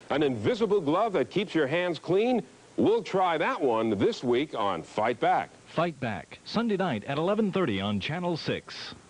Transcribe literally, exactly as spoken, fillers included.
An invisible glove that keeps your hands clean? We'll try that one this week on Fight Back. Fight Back, Sunday night at eleven thirty on Channel six.